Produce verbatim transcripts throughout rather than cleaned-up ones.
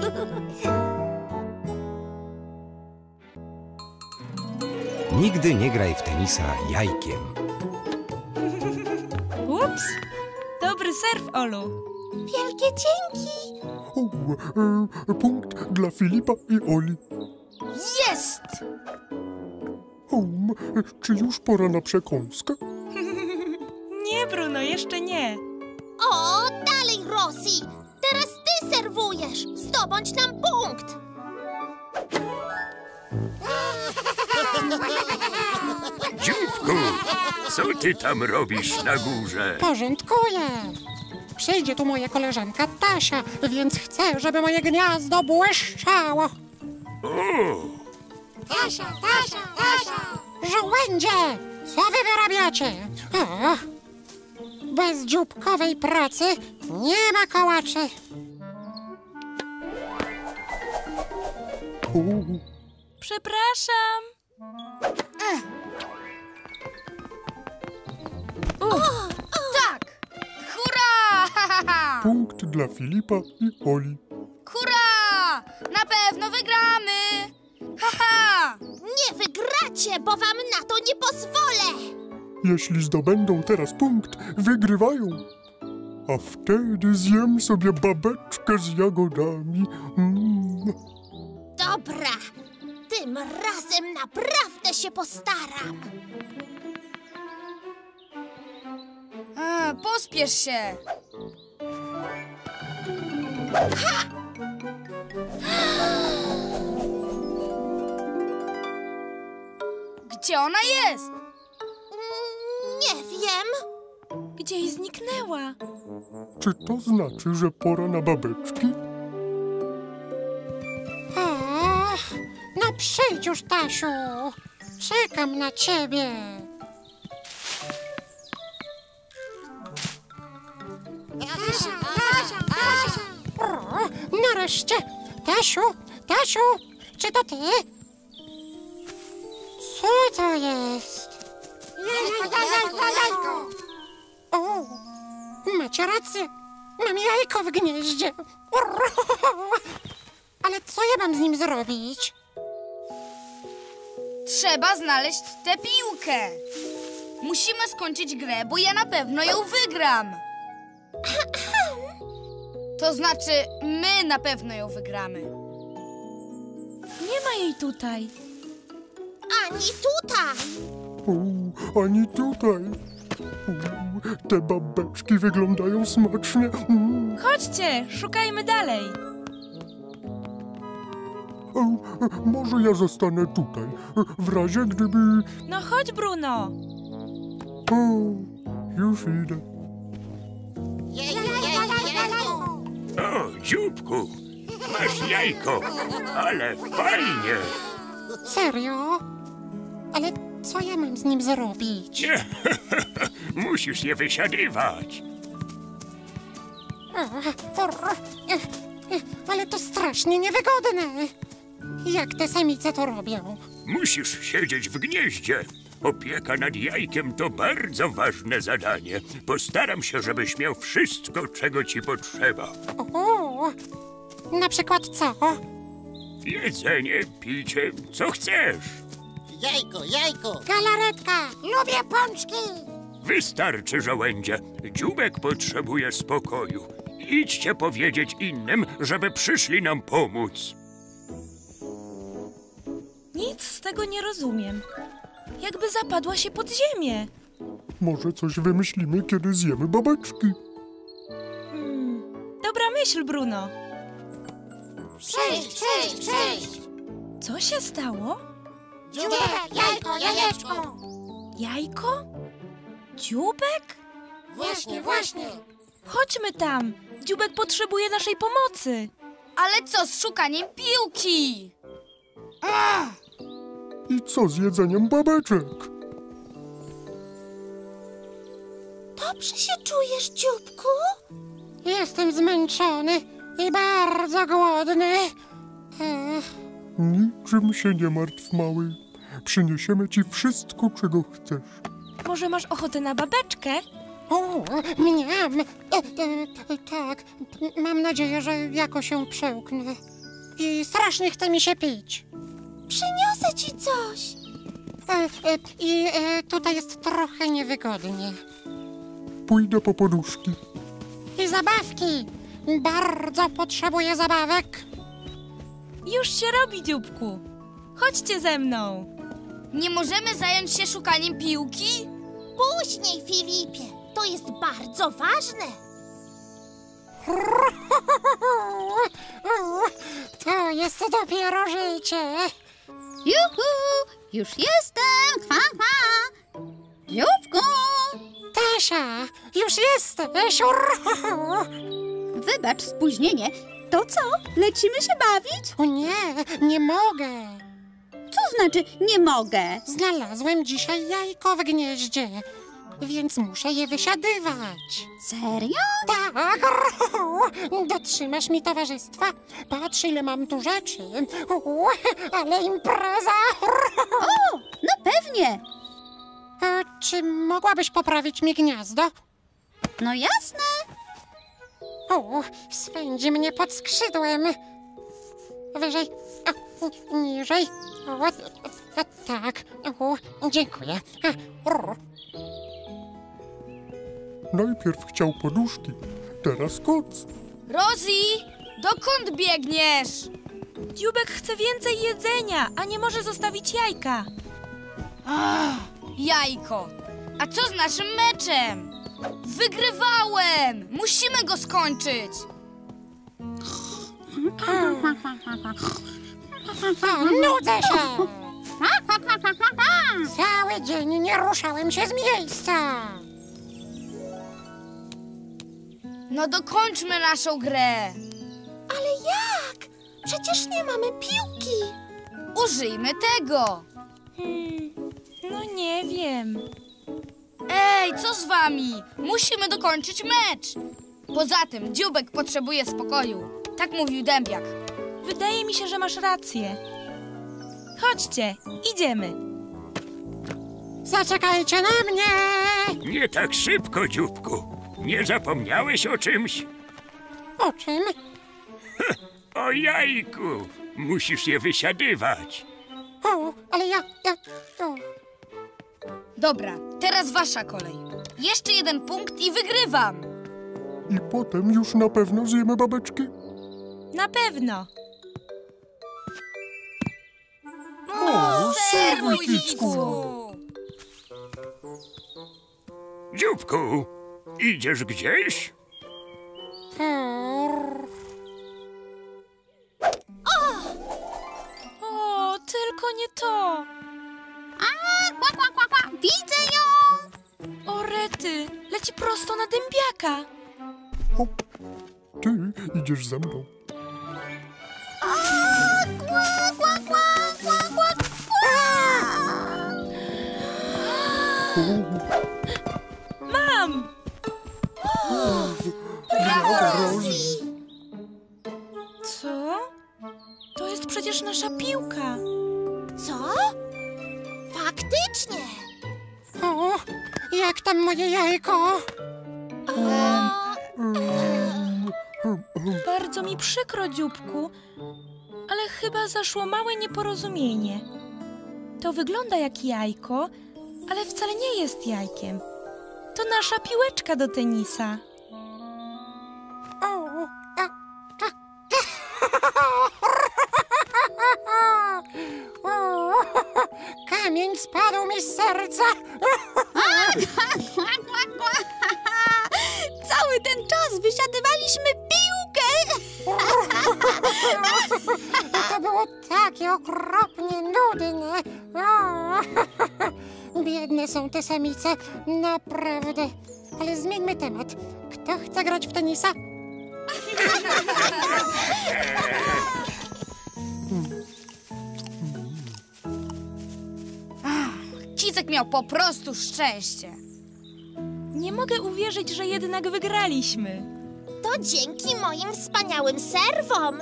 Nigdy nie graj w tenisa jajkiem. Ups! Dobry serw, Olu. Wielkie dzięki! O, e, punkt dla Filipa i Oli. Jest! O, czy już pora na przekąskę? Nie, Bruno, jeszcze nie. O, dalej, Rosie! Teraz ty serwujesz! Zdobądź nam punkt! Dzióbku, co ty tam robisz na górze? Porządkuję. Przyjdzie tu moja koleżanka Tasia, więc chcę, żeby moje gniazdo błyszczało. O! Tasia, Tasia, Tasia! Żołędzie! Co wy wyrabiacie? O, bez dzióbkowej pracy nie ma kołaczy. O, Przepraszam. Tak! Hurra! punkt dla Filipa i Oli. Hurra! Na pewno wygramy! Haha! Nie wygracie, bo wam na to nie pozwolę! Jeśli zdobędą teraz punkt, wygrywają. A wtedy zjem sobie babeczkę z jagodami. Mm. Dobra, tym razem naprawdę się postaram. A, pospiesz się. Gdzie ona jest? Nie wiem. Gdzieś zniknęła. Czy to znaczy, że pora na babeczki? O, no przyjdź już, Tasiu. Czekam na ciebie. Tasia, Tasia, Tasia. O, nareszcie. Tasiu, Tasiu, czy to ty? Co to jest? Jajko, jajko, jajko. O, macie rację. Mam jajko w gnieździe. Ale co ja mam z nim zrobić? Trzeba znaleźć tę piłkę. Musimy skończyć grę, bo ja na pewno ją wygram. To znaczy, my na pewno ją wygramy. Nie ma jej tutaj. Ani tutaj. O, ani tutaj. O, te babeczki wyglądają smacznie. Mm. Chodźcie, szukajmy dalej. O, może ja zostanę tutaj, w razie gdyby... No chodź, Bruno. O, już idę. O, dzióbku, masz jajko, ale fajnie. Serio? Ale co ja mam z nim zrobić? Nie, musisz je wysiadywać. O, o, e, e, ale to strasznie niewygodne. Jak te samice to robią? Musisz siedzieć w gnieździe. Opieka nad jajkiem to bardzo ważne zadanie. Postaram się, żebyś miał wszystko, czego ci potrzeba. O, na przykład co? Jedzenie, picie, co chcesz. Jajko, jajko! Galaretka, lubię pączki. Wystarczy, żołędzie. Dzióbek potrzebuje spokoju. Idźcie powiedzieć innym, żeby przyszli nam pomóc. Nic z tego nie rozumiem. Jakby zapadła się pod ziemię. Może coś wymyślimy, kiedy zjemy babeczki. Hmm. Dobra myśl, Bruno. Przyjdź, przyjdź, przyjdź. Co się stało? Dziubek, jajko, jajeczko. Jajko? Dzióbek? Właśnie, właśnie. Chodźmy tam. Dzióbek potrzebuje naszej pomocy. Ale co z szukaniem piłki? I co z jedzeniem babeczek? Dobrze się czujesz, dzióbku? Jestem zmęczony i bardzo głodny. Ech. Niczym się nie martw, mały. Przyniesiemy ci wszystko, czego chcesz. Może masz ochotę na babeczkę? O, mniam. E, e, tak, mam nadzieję, że jakoś się przełknę. I strasznie chce mi się pić. Przyniosę ci coś. E, e, I e, tutaj jest trochę niewygodnie. Pójdę po poduszki. I zabawki. Bardzo potrzebuję zabawek. Już się robi, dzióbku. Chodźcie ze mną. Nie możemy zająć się szukaniem piłki? Później, Filipie. To jest bardzo ważne. To jest dopiero życie. Juhu! Już jestem! Kwa, kwa! Dzióbku! Tasia, już jesteś. Wybacz spóźnienie. To co? Lecimy się bawić? O nie, nie mogę. Co znaczy nie mogę? Znalazłem dzisiaj jajko w gnieździe, więc muszę je wysiadywać. Serio? Tak, dotrzymasz mi towarzystwa? Patrz, ile mam tu rzeczy. Ale impreza. O, no pewnie. A czy mogłabyś poprawić mi gniazdo? No jasne. O, swędzi mnie pod skrzydłem. Wyżej, o, niżej. O, o, o, tak, o, dziękuję. O, Najpierw chciał poduszki, teraz koc. Rosie, dokąd biegniesz? Dzióbek chce więcej jedzenia, a nie może zostawić jajka. Ach, jajko. A co z naszym meczem? Wygrywałem! Musimy go skończyć. o, nudzę się. Cały dzień nie ruszałem się z miejsca. No dokończmy naszą grę. Ale jak? Przecież nie mamy piłki. Użyjmy tego. Hmm, no nie wiem. Ej, co z wami? Musimy dokończyć mecz. Poza tym, dzióbek potrzebuje spokoju. Tak mówił dębiak. Wydaje mi się, że masz rację. Chodźcie, idziemy. Zaczekajcie na mnie. Nie tak szybko, dzióbku. Nie zapomniałeś o czymś? O czym? O jajku. Musisz je wysiadywać. O, ale ja, ja, o. Dobra, teraz wasza kolej. Jeszcze jeden punkt i wygrywam. I potem już na pewno zjemy babeczki. Na pewno. O, Serwuj, Kicku. Dzióbku, idziesz gdzieś? O, tylko nie to. A, kwa, kwa, kwa, kwa. Widzę ją. O, rety, leci prosto na dębiaka. Hop. Ty idziesz ze mną. A, kwa, kwa, kwa, kwa, kwa, kwa. Mam! Co? To jest przecież nasza piłka. Co? Faktycznie. O, jak tam moje jajko? Bardzo mi przykro, dzióbku, ale chyba zaszło małe nieporozumienie. To wygląda jak jajko, ale wcale nie jest jajkiem. To nasza piłeczka do tenisa. O, a, a, o, kamień spadł mi z serca. Cały ten czas wysiadywaliśmy piłkę. To było takie okropnie nudne. O, biedne są te samice, naprawdę. Ale zmieńmy temat. Kto chce grać w tenisa? Kicek miał po prostu szczęście. Nie mogę uwierzyć, że jednak wygraliśmy. To dzięki moim wspaniałym serwom.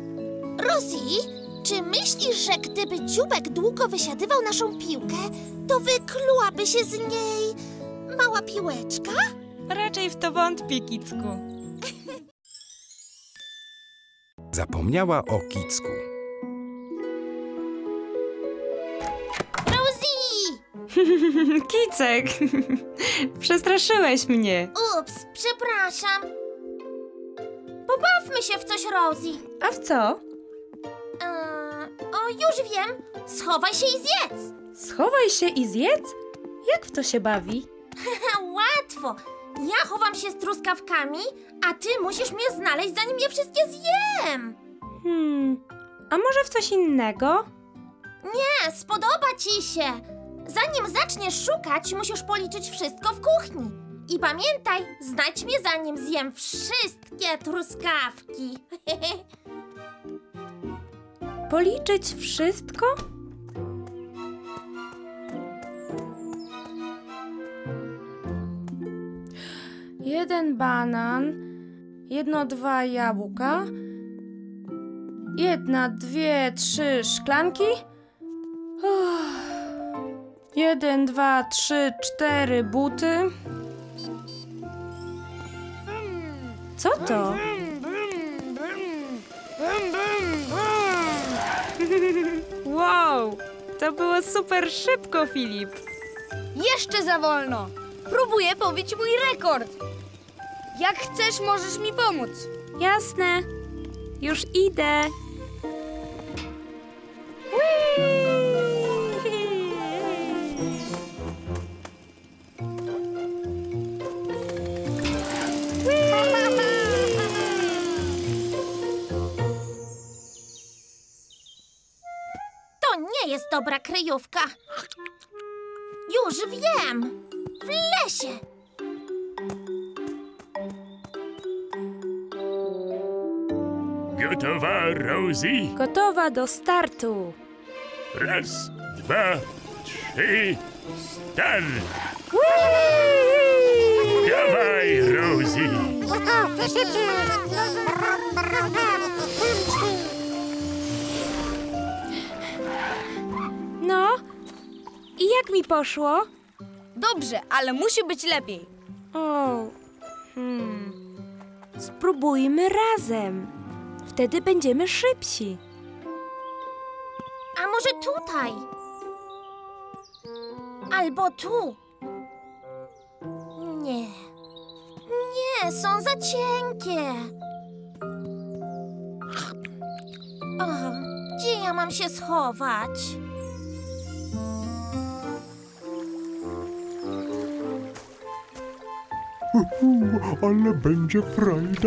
Rosie, czy myślisz, że gdyby dzióbek długo wysiadywał naszą piłkę, to wyklułaby się z niej mała piłeczka? Raczej w to wątpię, Kicku. Zapomniała o Kicku. Rosie! Kicek, przestraszyłeś mnie. Ups, przepraszam. Pobawmy się w coś, Rosie. A w co? Eee, o, już wiem. Schowaj się i zjedz. Schowaj się i zjedz? Jak w to się bawi? Łatwo. Ja chowam się z truskawkami, a ty musisz mnie znaleźć, zanim je wszystkie zjem. Hmm, a może w coś innego? Nie, spodoba ci się. Zanim zaczniesz szukać, musisz policzyć wszystko w kuchni. I pamiętaj, znajdź mnie, zanim zjem wszystkie truskawki. Policzyć wszystko? Jeden banan, jedno, dwa jabłka, jedna, dwie, trzy szklanki, Uff. jeden, dwa, trzy, cztery buty. Co to? Wow, to było super szybko, Filip. Jeszcze za wolno. Próbuję pobić mój rekord. Jak chcesz, możesz mi pomóc. Jasne, już idę. To nie jest dobra kryjówka. Już wiem. W lesie. Gotowa, Rosie? Gotowa do startu. Raz, dwa, trzy, start! Dawaj, Rosie! No, i jak mi poszło? Dobrze, ale musi być lepiej. O, hmm. Spróbujmy razem. Wtedy będziemy szybsi. A może tutaj? Albo tu? Nie. Nie, są za cienkie. O, gdzie ja mam się schować? Uhu, ale będzie frajda.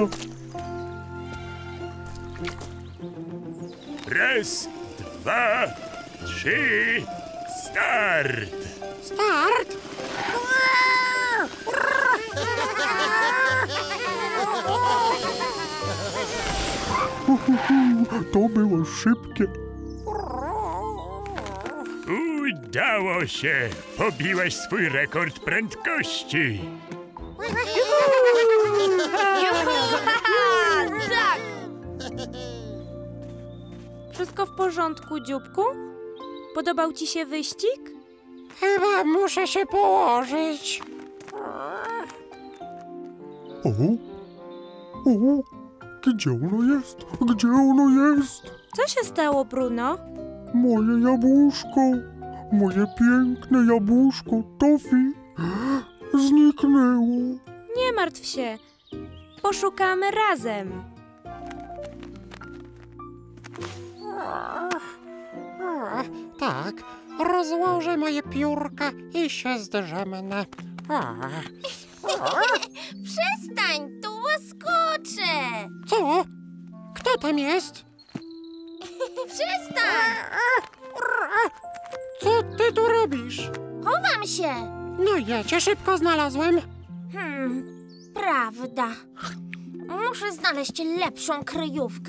Raz, dwa, trzy, start! Start! Uhu, to było szybkie. Udało się! Pobiłeś swój rekord prędkości! Tak! Wszystko w porządku, dzióbku? Podobał ci się wyścig? Chyba muszę się położyć. O, o, gdzie ono jest? Gdzie ono jest? Co się stało, Bruno? Moje jabłuszko, moje piękne jabłuszko Tofi zniknęło. Nie martw się. Poszukamy razem. Tak, rozłożę moje piórka i się zdrzemnę. Przestań, tu łaskoczę. Co? Kto tam jest? Przestań. Co ty tu robisz? Chowam się. No ja cię szybko znalazłem. Hmm, prawda. Muszę znaleźć lepszą kryjówkę.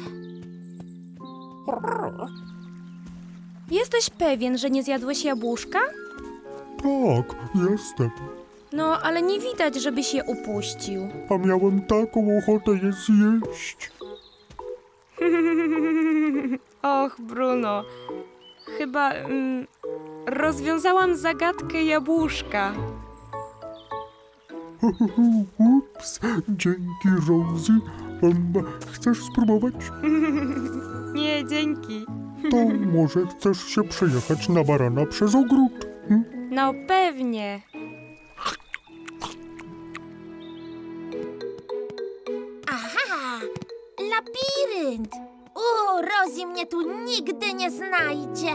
Jesteś pewien, że nie zjadłeś jabłuszka? Tak, jestem. No, ale nie widać, żebyś je upuścił. A miałem taką ochotę je zjeść. Och, Bruno. Chyba... Mm, rozwiązałam zagadkę jabłuszka. Ups, dzięki, Rosie. Um, chcesz spróbować? Nie, dzięki. To może chcesz się przejechać na barana przez ogród? Hm? No pewnie. Aha, labirynt. O, Rosie mnie tu nigdy nie znajdzie.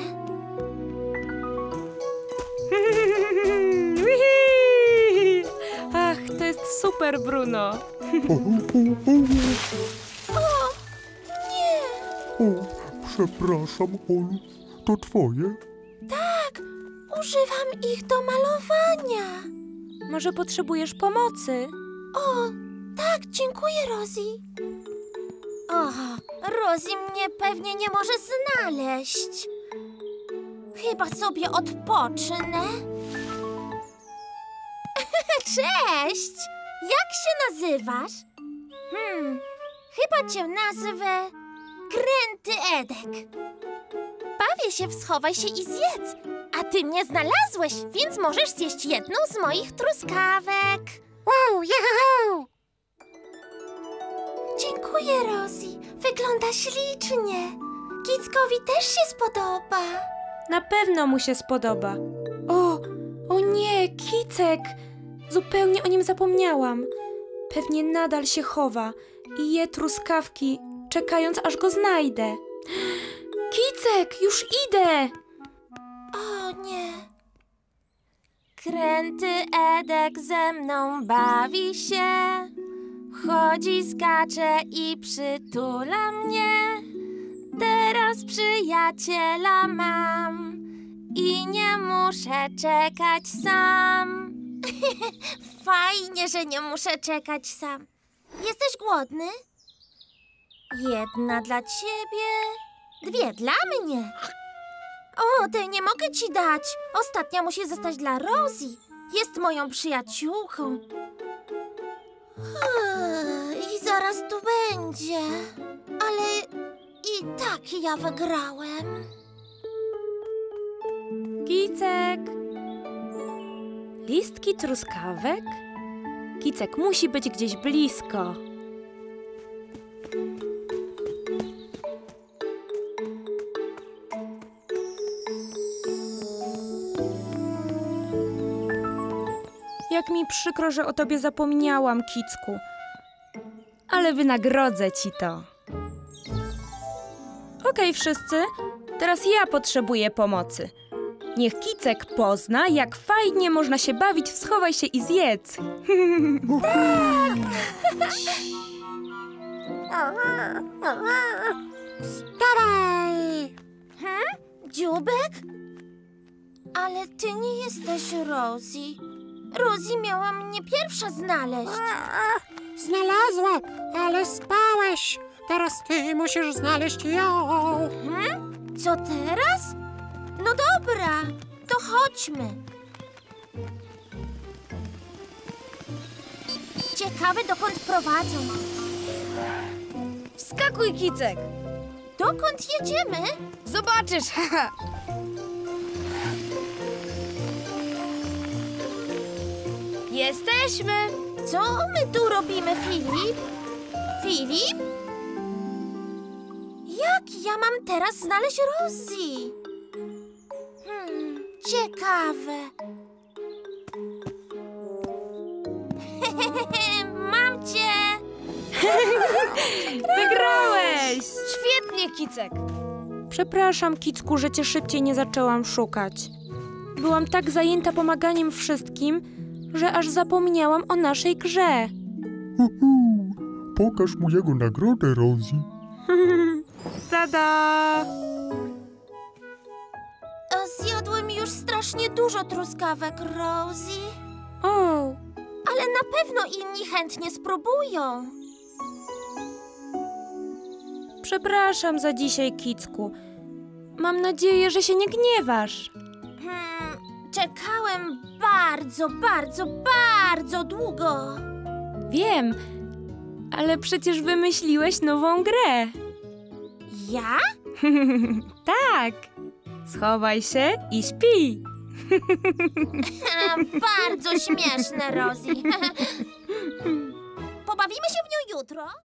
Wihi! Ach, to jest super, Bruno. O, o, o. O, nie. O, przepraszam, Olu. To twoje? Tak, używam ich do malowania. Może potrzebujesz pomocy? O, tak, dziękuję, Rosie. O, Rosie mnie pewnie nie może znaleźć. Chyba sobie odpocznę. Cześć! Jak się nazywasz? Hmm, chyba cię nazwę Kręty Edek. Bawię się w schowaj się i zjedz, a ty mnie znalazłeś, więc możesz zjeść jedną z moich truskawek. Wow, juhu! Dziękuję, Rosie. Wygląda ślicznie. Kickowi też się spodoba. Na pewno mu się spodoba. O, o nie, Kicek! Zupełnie o nim zapomniałam. Pewnie nadal się chowa i je truskawki, czekając aż go znajdę. Kicek, już idę! O nie. Kręty Edek ze mną bawi się. Chodzi, skacze i przytula mnie. Teraz przyjaciela mam i nie muszę czekać sam. Fajnie, że nie muszę czekać sam. Jesteś głodny? Jedna dla ciebie, dwie dla mnie. O, tej nie mogę ci dać. Ostatnia musi zostać dla Rosie. Jest moją przyjaciółką. I zaraz tu będzie. Ale i tak ja wygrałem. Kicek! Listki truskawek? Kicek musi być gdzieś blisko. Jak mi przykro, że o tobie zapomniałam, Kicku. Ale wynagrodzę ci to. Okej, wszyscy, teraz ja potrzebuję pomocy. Niech Kicek pozna, jak fajnie można się bawić w schowaj się i zjedz. Wstawaj! Hmm? Dziubek? Ale ty nie jesteś Rosie. Rosie miała mnie pierwsza znaleźć. Znalazła, ale spałeś. Teraz ty musisz znaleźć ją. Hmm? Co teraz? No dobra, to chodźmy. Ciekawe, dokąd prowadzą. Wskakuj, Kicek! Dokąd jedziemy? Zobaczysz! haha. Jesteśmy! Co my tu robimy, Filip? Filip? Jak ja mam teraz znaleźć Rosie? Hmm, ciekawe. Mam cię! Wygrałeś! Świetnie, Kicek! Przepraszam, Kicku, że cię szybciej nie zaczęłam szukać. Byłam tak zajęta pomaganiem wszystkim, że aż zapomniałam o naszej grze. Uhu. Pokaż mu jego nagrodę, Rosie. Tada! O, zjadłem już strasznie dużo truskawek, Rosie. O, Ale na pewno inni chętnie spróbują. przepraszam za dzisiaj, Kicku. Mam nadzieję, że się nie gniewasz. Hmm, czekałem bardzo, bardzo, bardzo długo. Wiem, ale przecież wymyśliłeś nową grę. Ja? Tak, Schowaj się i śpi. A, bardzo śmieszne, Rosie. Pobawimy się w nią jutro?